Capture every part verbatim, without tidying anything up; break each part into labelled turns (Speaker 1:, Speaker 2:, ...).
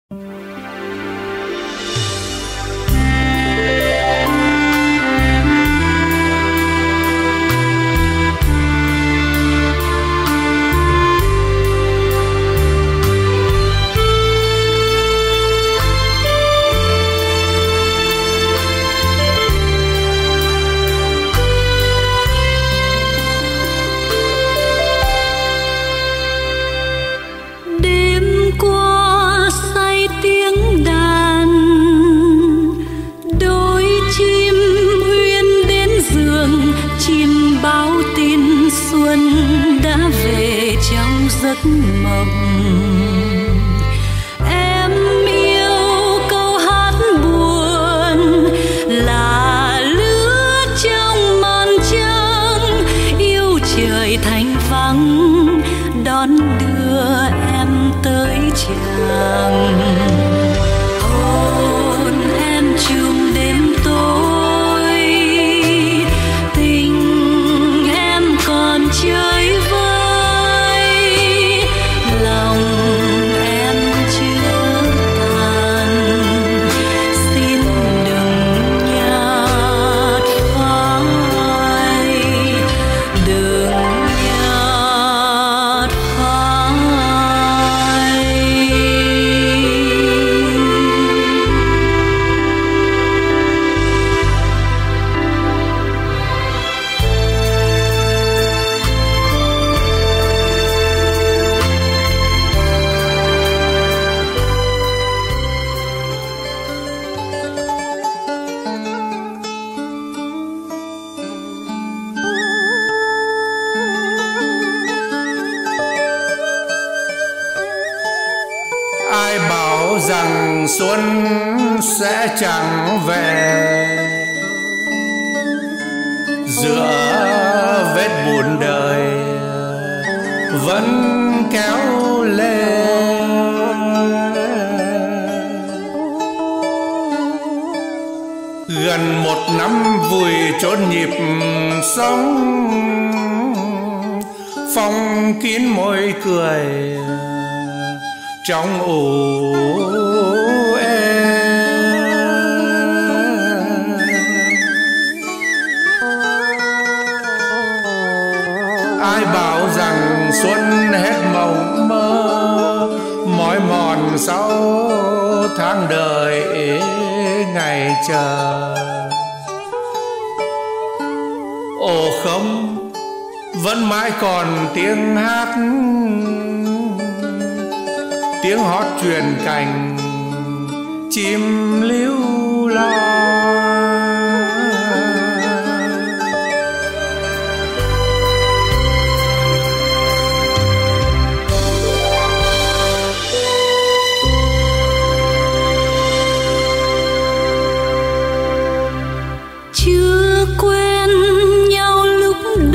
Speaker 1: giấc mộng. Em yêu câu hát buồn là lứa trong màn trăng, yêu trời thành vắng đón đưa em tới chàng. Hôn em chung đêm tối, tình em còn chơi vơi, lòng em chưa tàn, xin đừng nhạt phai, đừng nhạt phai.
Speaker 2: Ai bảo rằng xuân sẽ chẳng về, giữa vết buồn đời vẫn kéo lê. Gần một năm vùi chốn nhịp sống, phong kín môi cười trong ủ ê. Ai bảo rằng xuân hết mộng mơ, mỏi mòn sau tháng đời ngày chờ. Ồ không, vẫn mãi còn tiếng hát, tiếng hót truyền cành chim líu lo.
Speaker 1: Chưa quen nhau lúc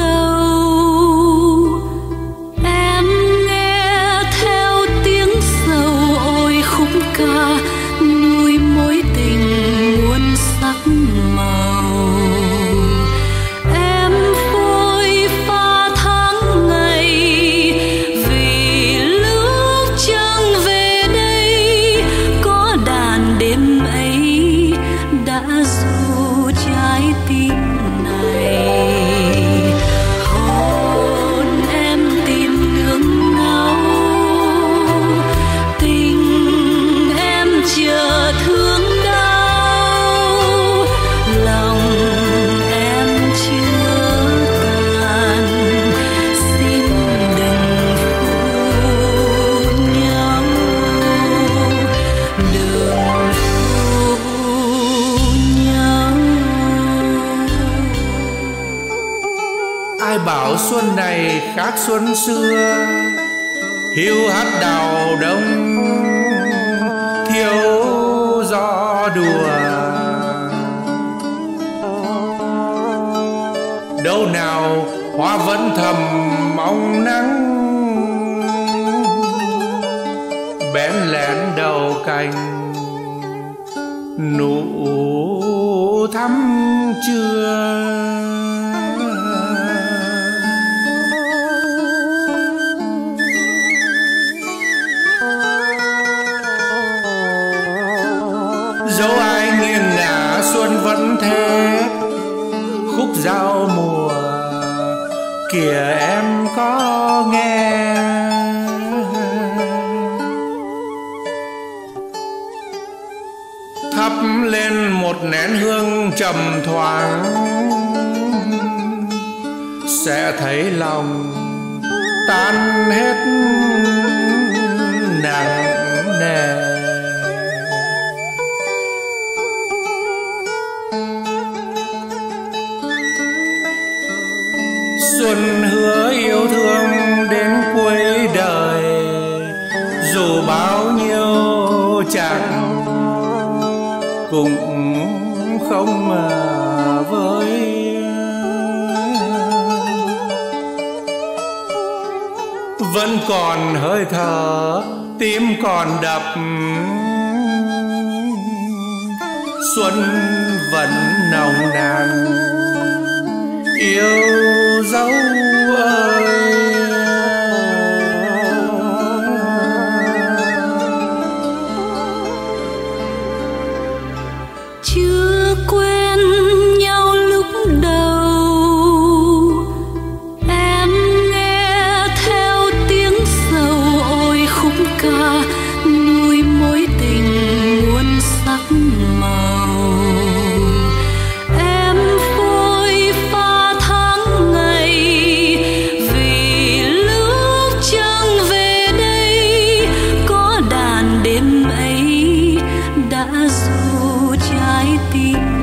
Speaker 1: đầu, em nghe theo tiếng sầu ôi khúc ca nuôi mối tình muôn sắc màu. Em phôi pha tháng ngày vì lúc trăng về đây, có đàn đêm ấy đã ru trái tim này. Hôn em tìm nương náu, tình em chờ thương đau, lòng em chưa tàn, xin đừng phụ nhau, đừng phụ nhau.
Speaker 2: Ai bảo xuân này khác xuân xưa, hiu hắt đào đông thiếu gió đùa. Đâu nào hoa vẫn thầm mong nắng, bén lén đầu cành nụ thắm chưa. hết khúc giao mùa kìa em có nghe. Thắp lên một nén hương trầm thoáng sẽ thấy lòng tan hết nặng nề. Xuân hứa yêu thương đến cuối đời, dù bao nhiêu chẳng cũng không mà với. Vẫn còn hơi thở tim còn đập, xuân vẫn nồng nàn yêu dấu ơi.
Speaker 1: Chưa quen nhau lúc đầu, em nghe theo tiếng sầu ôi khúc ca nuôi mối tình muôn sắc màu. Em phôi pha tháng ngày vì lúc trăng về đây, có đàn đêm ấy đã ru trái tim